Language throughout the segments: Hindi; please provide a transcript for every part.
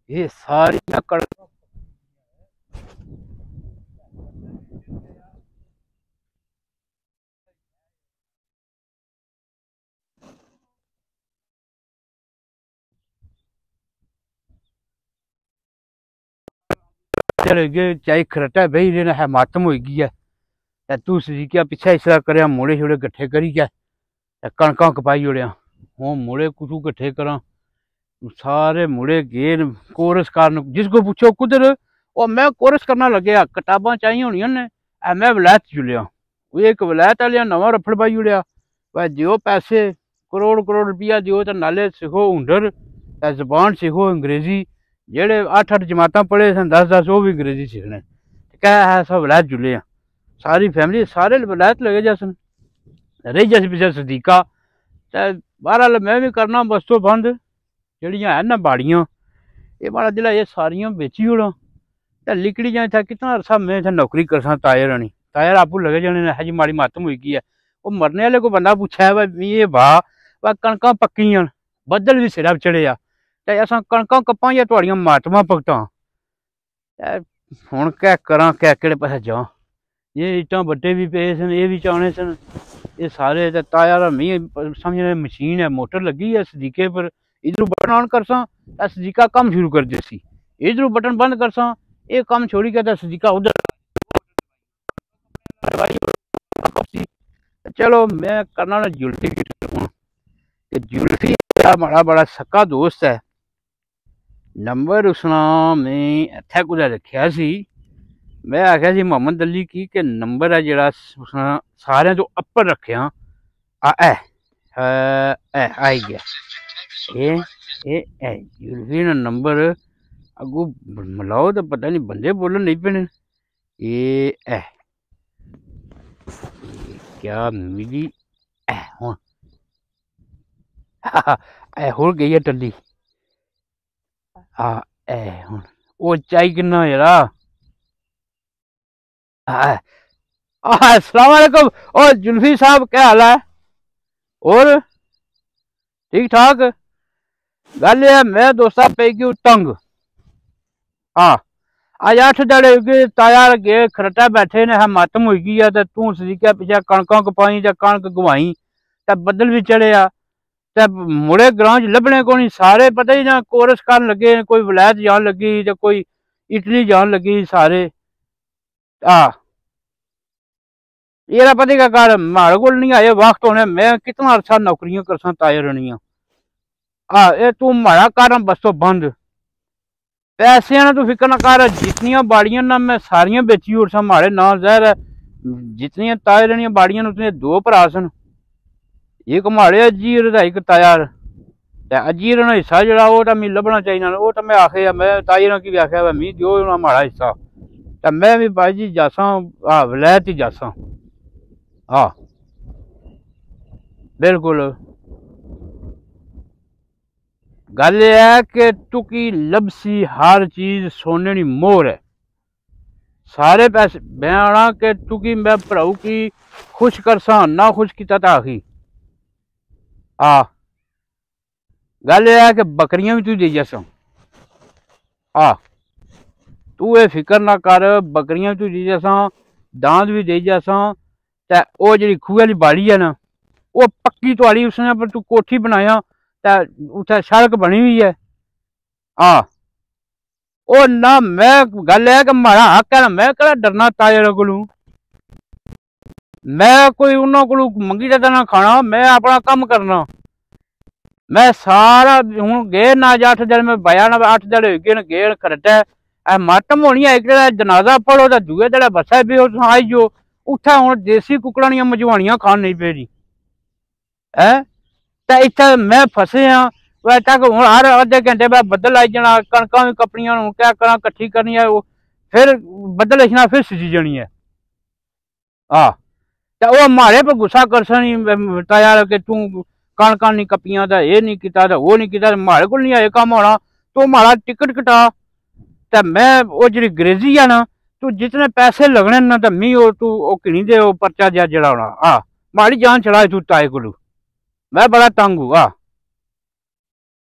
ये सारी कड़क चले गए चाहे खरटा बही देना है मातम हो गई है तू सजीकिया पिछा इसरा कर मुड़े छुड़े कट्ठे करी गया कणक कपाई ओड़िया हूँ मुड़े कुछ कट्ठे करा सारे मुड़े गेर कोरस कारण जिसको पूछो कुदर और मैं कोरस करना लगे किताबा चाहिए होनिया ने मैं वलैत जुलिया एक वलैत वाले नवा रफड़ पाई उड़िया वह दियो पैसे करोड़ करोड़ रुपया दियो तो नाले सीखो हुनर जबान सीखो अंग्रेजी जेड़े 8-8 जमात पढ़े सन 10-10 वो भी अंग्रेजी सीखने क्या है सब वलैत जुले सारी फैमिली सारे वलैत लगे जैसन रही जैसे पिछले सदीका बहरहाल मैं भी करना बस्तो बंद जड़ियाँ है ना बाड़ियाँ ये माड़ा जिला ये सारियाँ बेची ओड़ा लिकड़ी जाए था कितना अरसा मैं इतना नौकरी कर सा तायर रानी तायर आपू लगे जाने है जी माड़ी मातम हुई है वो मरने वाले को बंदा पूछा है भाई ये वाह वह कणक पक्की बदल भी सिरा चढ़े असा कणक कपा या थोड़ियां मातमा भगता हूँ क्या करा क्या केड़े पासे जा ये इट्टा बट्टे भी पे सन ये भी चाने सन ये सारे ताया मी समझने मशीन है मोटर लगी है सदीके पर इधरों बटन ऑन कर सा सदीका काम शुरू कर देसी इधरों बटन बंद कर सा ये काम छोड़ी के सदीका उधर चलो मैं करना जुल्फी जुल्फी बड़ा बड़ा सक्का दोस्त है नंबर उसना मैं इत्थे कुदै रखिया सी मैं आख्या सी मोहम्मद अली की के नंबर है जरा उसना सारे तो अपर रखिया आई गया ये जुल्फी ना नंबर अगू मिलाओ तो पता नहीं बंदे बोलन नहीं पे ये क्या मिली हुण हो गई है टल्ली हाँ हुण वो चाई किन्ना जरा अस्सलाम वालेकुम और जुल्फी साहब क्या हाल है और ठीक ठाक गल है मैं दोस्ता पे गई तंग हाँ आज 8 दड़े गए ताया गए खरटा बैठे ने मातम हो गई है तू सदीका पिछा कणक कपाई कणक गवाई बदल भी चढ़े मुड़े ग्रां च लभने को नहीं सारे पता ही ना कोरस कर लगे कोई वलैत जान लगी तो कोई इटली जान लगी सारे ये पता क्या कर माड़े को नहीं आए वक्त होने मैं कितना अरसा नौकरियां कर सा ताए रनिया ये तू माड़ा कर बसो बंद पैसे ना तू फिक्र ना कर जितनियां बाड़ियां ना मैं सारिया बेची उड़ सा माड़े ना जहर है जितनियां ताए रनिया बाड़ियां उतने 2 भरा सन एक माड़े अजीर का एक तायार अजीर ना हिस्सा जरा वो तो मैं लभना चाहिए वो तो मैं आखे मैं तायर की भी आख्या मी दियो माड़ा हिस्सा तो मैं भी भाई जी जासा वलैत ही जासा हाँ बिल्कुल गल है कि तुकी लबसी हर चीज सोने की मोहर है सारे पैसे मैं आना कि तुकी मैं भराऊ की खुश कर सा ना खुश किया तो आखी गल है कि बकरियां भी तू दे जैसा तू ये फिक्र ना कर बकरियां भी तू दे जैसा दांद भी दे जैसा वो जी खूह वाली बाड़ी है ना वो पक्की थोड़ी उसने पर तू कोठी बनाया उत्थे सड़क बनी हुई है ओ ना मैं गल है कि माड़ा हक है ना मैं कह डरना तायर को मैं कोई उन्होंने को मंगी जाता ना खाना मैं अपना कम करना मैं सारा हूँ गे ना 8 दिन में बया ना 8 दिन हो गए गे खरटा मातम होनी है एक जनाजा पढ़ो तो दूए दड़े बसा भी आई जो उत्थे हूँ देसी कुकड़ा दियां मजवानियां खान नहीं पे जी है तो इतने मैं फसे हाँ वह तक हूँ हर अद्धे घंटे बाद बदल आई जाना कणक भी कपनिया क्या करा कट्ठी करनी है फिर बदल लिखना फिर सिजी जानी है तो वह मारे पर गुस्सा कर सनी ताया कि तू कणक नहीं कपियां ये नहीं किया वो नहीं किया मारे को नहीं आए काम होना तो माड़ा टिकट कटा तो मैं वो जी अंग्रेजी है ना तू जितने पैसे लगने ना तो मी तू किनी दे पर्चा जरा होना माड़ी जान चढ़ाए तू ताए को मैं बड़ा तंग हूँ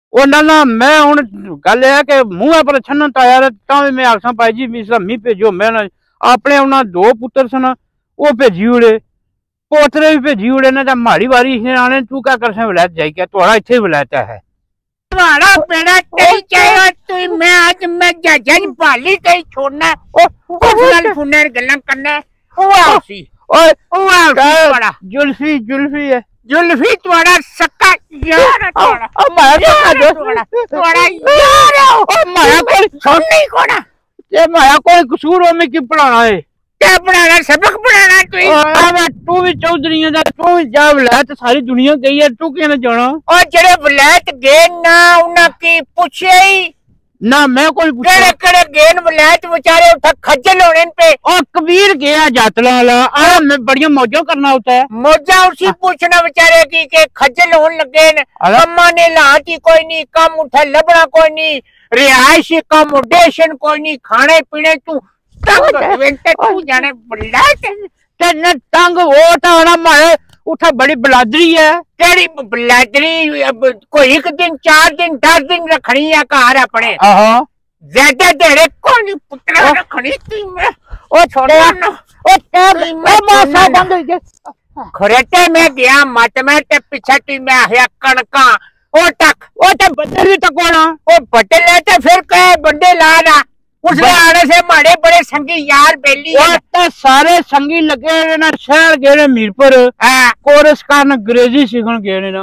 ਉਹਨਾਂ ਨਾਲ ਮੈਂ ਹੁਣ ਗੱਲ ਇਹ ਹੈ ਕਿ ਮੂੰਹ ਪਰ ਛੰਨਣ ਤਾਂ ਆਇਆ ਤਾਂ ਵੀ ਮੈਂ ਆਖਾਂ ਭਾਈ ਜੀ ਮੀ ਭੇਜੋ। ਮੈਂ ਆਪਣੇ ਉਹਨਾਂ 2 ਪੁੱਤਰ ਸਨ ਉਹ ਭੇਜੀ ਉੜੇ, ਪੋਤਰੇ ਵੀ ਭੇਜੀ उड़े ने माड़ी वारी आने तू क्या कर विलायत जाई क्या थोड़ा इतने विलायत है तुम्हारा बेड़ा तेरी चाहिए तू मैं आज मैं जज भाली कहीं छोड़ना पर्सनल फुनर गल्ला करना सी बड़ा जुल्फी जुल्फी है जुल्फी तुम्हारा सक्का यार तुम्हारा यार माया कोई सुन नहीं कोना ये माया कोई कसूर हो में की पढ़ाना है क्या पढ़ाना सबक पढ़ाना तू भी चौधरी है तू जा विलायत सारी दुनिया गई है तू क्या जाना और जेड़े विलायत गए ना उन्हें की पूछे ही ना मैं कोई केड़े केड़े गेन विलायत बेचारे उठा खज्जल होने पे और कबीर गया जातला वाला मैं बढ़िया मौजा करना होता है मौजा उसी पूछना बेचारे की के खज्जल होने लगे कम्मा ने लाती कोई नहीं कम उठा लबड़ा कोई नहीं रिहायशी अकोमोडेशन कोई नहीं खाने पीने तू तू जाने तंग वो था मारे उठा बड़ी बलादरी है तेरी बलादरी कोई 1 दिन 4 दिन 10 दिन रखनी है घर अपने ज्यादा देरे कोई पुत्र रखनी थी मैं ओ छोड़े ओ मासा बंद हो गया खरेटे में गया मत में ते पीछे तू मैं आया कणका ओ तक बदल भी तकोना ओ बदल ले ते फिर कहे बंदे लाना उसने आने से मारे बड़े संगी यार बेली सारे संगी लगे ना शहर गए ने मीरपुर कोरस कारण अंग्रेजी सीखन गए ने ना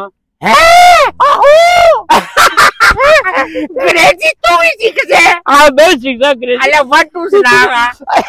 अंग्रेजी तू ही सीख से हां मैं सीखा अंग्रेजी अरे 1 2 सुनावा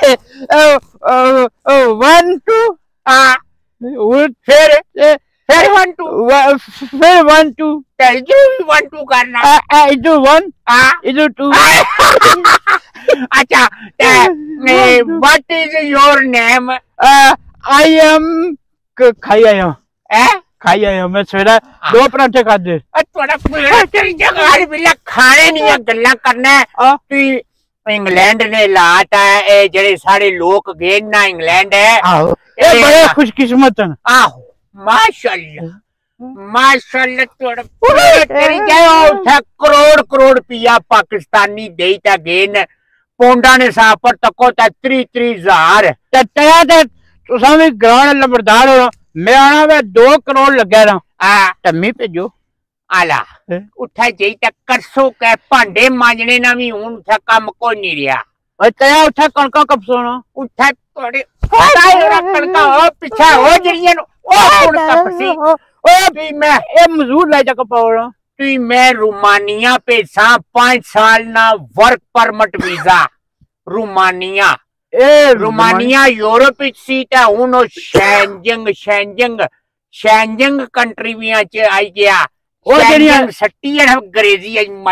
1 2 हां फिर 1 2 tell you 1 2 करना I do 1 I do 2 अच्छा what is your name I am खाई आया हूँ मैं सवेरा 2 परांठे खाधे थोड़ा तेरी जगह बिल्ला खाने नहीं है गल्ला करना तू इंग्लैंड ने लाता है ए जेड़े सारे लोग गए ना इंग्लैंड है ये बड़े खुशकिस्मत हैं आहो माशाल्लाह थोड़ा तेरी क्या उठा करोड़ रुपया पाकिस्तानी देता गेन पोंडा ने साहब पर तको 30,000 तया ते तुसा भी ग्रांड लंबरदार हो मैं आना वे 2 करोड़ लगे ना टम्मी भेजो आला उठा जई तक करसो के भांडे मांजने ना भी हुन उठा काम कोई नहीं रिया और तया उठा कणका कब सोना उठा थोड़े कणका हो पीछे हो जड़ियां ओ हुन कपसी ओ भी मैं ए मजदूर ले जा कपावड़ा तू मैं रोमानिया पेसा 5 साल ना work permit visa Romania Romania Europe सीट है हूं शेंजंग कंट्री भी आई गया सट्टी है अंग्रेजी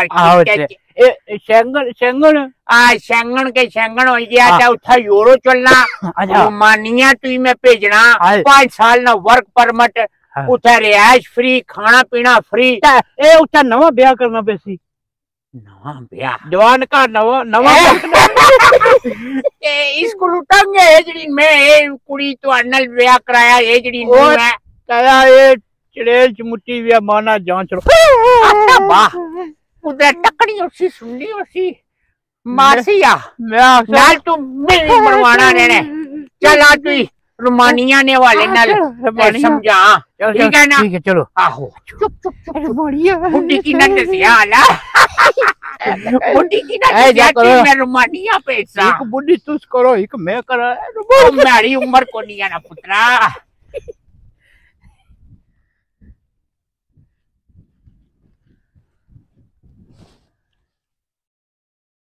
शेंगन के शेंगन हो गया उठा यूरो चलना रोमानिया तू मैं भेजना 5 साल ना वर्क परमिट उठा रिहायश फ्री खाना पीना फ्री ए उठा नवा ब्याह करना पैसी नवा ब्याह जवान का नवा इसको लुटांगे ये जड़ी मैं ये कुड़ी तो अनल ब्याह कराया ये जड़ी मैं कया ये चड़ेल चमुट्टी ब्याह माना जांच लो अच्छा वाह उधर टकड़ी उसी सुननी उसी मासिया मैं नाल तू मेरी बनवाना ने चल आ तू रोमानिया ने वाले नाल समझा ठीक है ना ठीक है चलो आहो चुप बढ़िया बुड्ढी की ना दसिया आला बुड्ढी की ना दसिया मैं रोमानिया पैसा एक बुड्ढी तुस करो एक मैं करा मेरी उम्र को नहीं है ना पुत्रा